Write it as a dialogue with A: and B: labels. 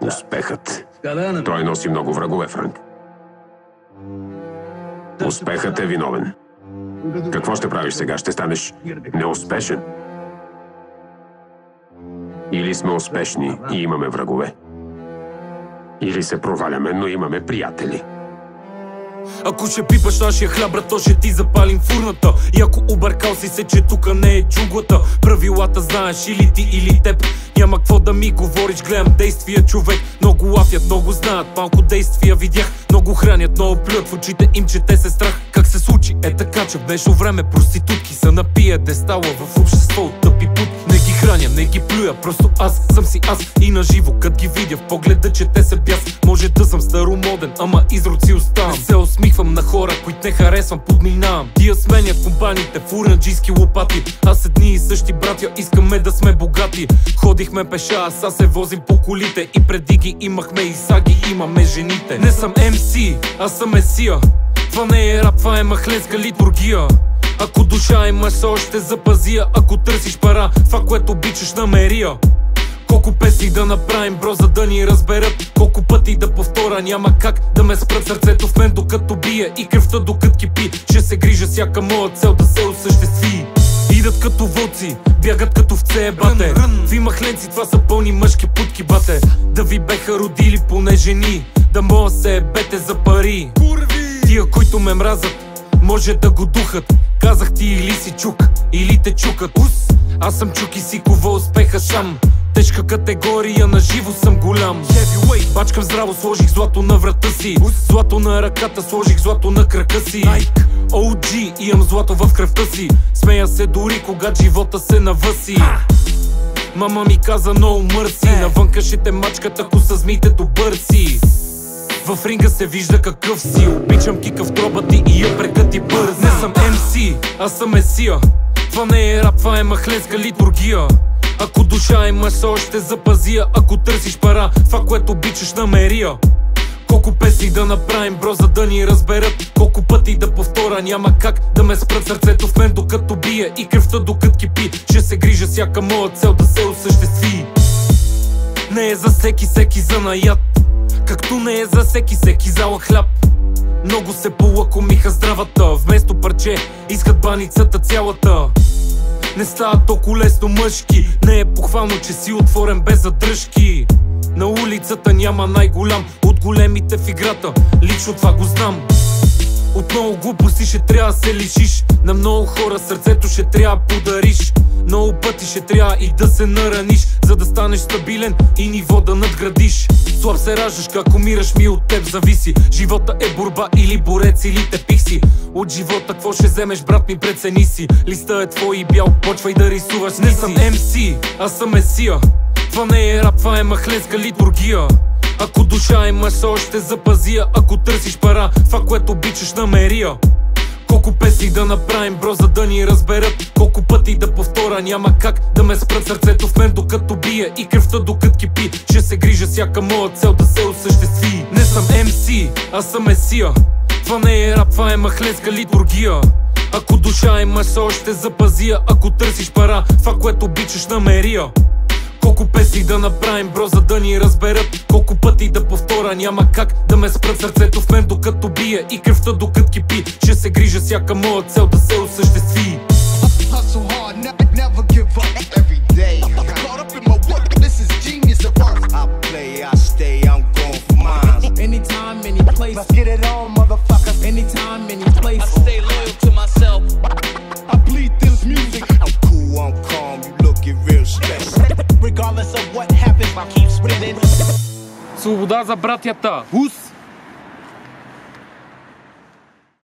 A: Успехът. Той носи много врагове, Франк. Успехът е виновен. Какво ще правиш сега? Ще станеш неуспешен? Или сме успешни и имаме врагове, или се проваляме, но имаме приятели.
B: Ако ще пипаш нашия хляб, брат, то ще ти запалим фурната. И ако объркал си се, че тука не е джунглата, правилата знаеш или ти, или теб. Няма какво да ми говориш, гледам действия, човек. Много лафят, много знаят, малко действия видях. Много хранят, много плюят в очите им, че те се страх. Как се случи? Е така, че в днешно време проститутки са на пиедестала в общество от тъпи пут. Не ги храня, не ги плюя, просто аз съм си аз. И на живо, кът ги видя в погледа, че те се бяс. Може да съм старомоден, ама изроци оставам. Не се усмихвам на хора, които не харесвам, подминавам. Тия сменят компаниите, фурнаджийски лопати. Аз едни и същи братя, искаме да сме богати. Ходихме пеша, а са се возим по колите. И преди ги имахме и са ги имаме жените. Не съм MC, аз съм месия. Това не е рап, това е махленска литургия. Ако душа имаш, още запази. Ако търсиш пара, това, което обичаш, намери я. Колко песни да направим, бро, за да ни разберат. Колко пъти да повторя, няма как да ме спрат. Сърцето в мен докато бие и кръвта докато кипи. Ще се грижа всяка моя цел да се осъществи. Идат като вълци, бягат като овце, бате. Ви махленци, това са пълни мъжки путки, бате. Да ви беха родили поне жени, да мога се ебете за пари. Тия, които ме мразят, може да го духат. Казах ти или си чук, или те чукат. Аз съм чук и си кова успеха сам. Тежка категория, на живо съм голям. Бачкам здраво, сложих злато на врата си. Злато на ръката, сложих злато на крака си. OG, имам злато в кръвта си. Смея се дори когато живота се навъси. Мама ми каза no mercy. Навънка ще те мачкат, ако са змиите добър си. В ринга се вижда какъв си. Обичам кика в троба ти и я прекъти бърз. Не съм MC, аз съм месия. Това не е рап, това е махленска литургия. Ако душа имаш, още запази. Ако търсиш пара, това, което обичаш, намери я. Колко песни да направим, бро, за да ни разберат. Колко пъти да повторя, няма как да ме спрат. Сърцето в мен докато бие и кръвта докато кипи. Ще се грижа всяка моя цел да се осъществи. Не е за всеки занаят, както не е за всеки зала хляб. Много се полакомиха здравата, вместо парче искат баницата цялата. Не става толкова лесно мъжки, не е похвално, че си отворен без задръжки. На улицата няма най-голям от големите в играта, лично това го знам. От много глупости ще трябва да се лишиш, на много хора сърцето ще трябва да подариш. Много пъти ще трябва и да се нараниш, за да станеш стабилен и ниво да надградиш. Слаб се раждаш, как умираш ми от теб зависи. Живота е борба или борец, или те пих си. От живота какво ще вземеш, брат ми, прецени си. Листа е твой и бял, почвай да рисуваш ниси. Не съм MC, аз съм месия. Това не е рап, това е махленска литургия. Ако душа имаш, още запази. Ако търсиш пара, това, което обичаш, намери я. Колко песни да направим, бро, за да ни разберат. Колко пъти да повторя, няма как да ме спрат. Сърцето в мен докато бие и кръвта докато кипи. Ще се грижа всяка моя цел да се осъществи. Не съм MC, аз съм месия. Това не е рап, това е махленска литургия. Ако душа имаш, още запази. Ако търсиш пара, това, което обичаш, намери я. Колко песни да направим, бро, за да ни разберат. Колко пъти да повторя, няма как да ме спрат. Сърцето в мен докато бие и кръвта докато кипи. Ще се грижа всяка моя цел да се осъществи.
C: Anytime, any place. Let's get it on, motherfuckers. Anytime, any place. I stay loyal to myself. I bleed this music. I'm cool, I'm calm. You looking real stressed. Regardless of what happens, I keep spinning.
B: Свобода за братята! Ус!